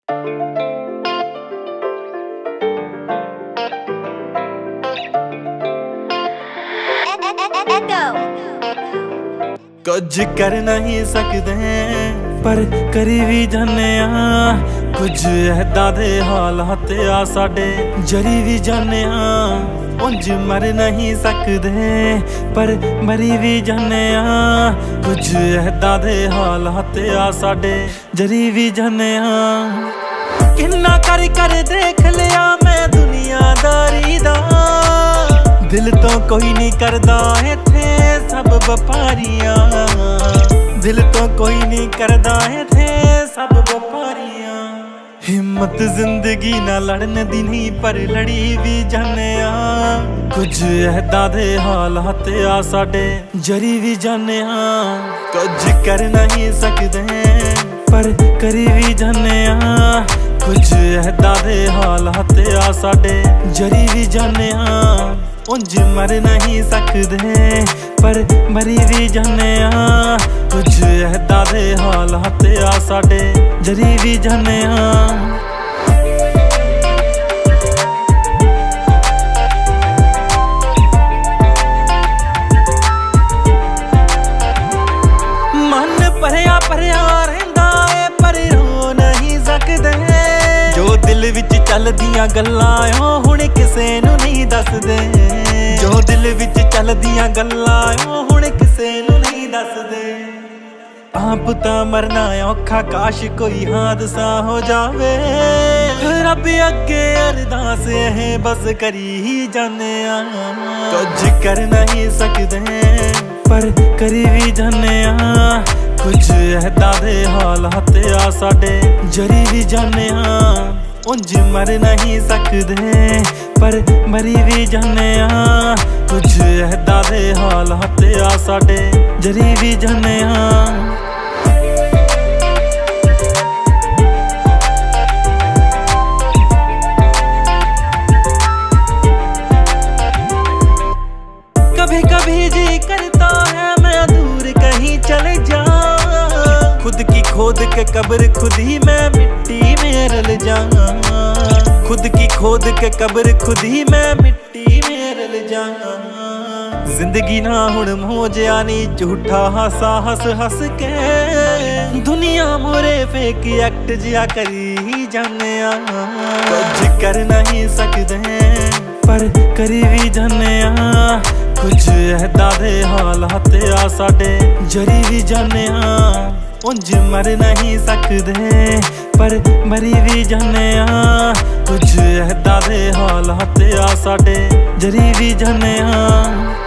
कुछ कर नहीं सकते पर करी भी जाने कुछ ऐदा दे हालात आ साडे जरी भी जाने उंज मर नहीं सकते पर मरी भी जाने कुछ ऐदा दे हालात आ साडे जरी भी जाने किन्ना कर देख लिया मैं दुनियादारी दा दिल तो कोई नहीं करदा इत्थे सब व्यापारियां दिल तो कोई नहीं करदा इत्थे सब व्यापारियां हिम्मत जिंदगी ना लड़न दी नहीं पर लड़ी भी जाने कुछ ऐदा दे हालात आ साडे जरी भी जाने कुछ कर नहीं सकते पर करी भी जाने कुछ ऐदा दे हालात आ साडे जरी भी जाने उंज मर नहीं सकते पर मरी भी जाने कुछ ऐदा दे हालात आ साडे जरी भी जाने मन भरिया भरिया रहिंदा है पर रो नहीं सकते जो दिल विच चलदियां गल्लां हुण किसे नू नहीं दसदे जो दिल विच चलदियां गल्लां हुण किसे नू नहीं दसदे आप तां मरना औखा काश कोई हादसा हो जावे रब अगे अरदास है बस करी ही जाने कुछ कर नहीं सकते पर करी भी जाने कुछ ऐदा दे हालात आ साडे जरी भी जाने उंज मर नहीं सकते पर मरी भी जाने कुछ ऐदा दे हालात आ साडे जरी भी जाने कभी कभी जी करता है मैं दूर कहीं चले जाऊं खुद की खोद के कब्र खुद ही मैं मिट्टी में रल जाऊं खुद की खोद के कब्र खुद ही मैं मिट्टी में रल जाऊं जिंदगी ना हुण मोजिया नी झूठा हासा हस हस के दुनिया मोरे फेक एक्ट जिया करी ही जाने कुछ कर नहीं सकते पर करी भी जाने कुछ ऐदा दे हालात आ साडे जरी भी जाने उंज मर नहीं सकते पर मरी भी जाने कुछ ऐदा दे हालात आ साडे जरी भी जाने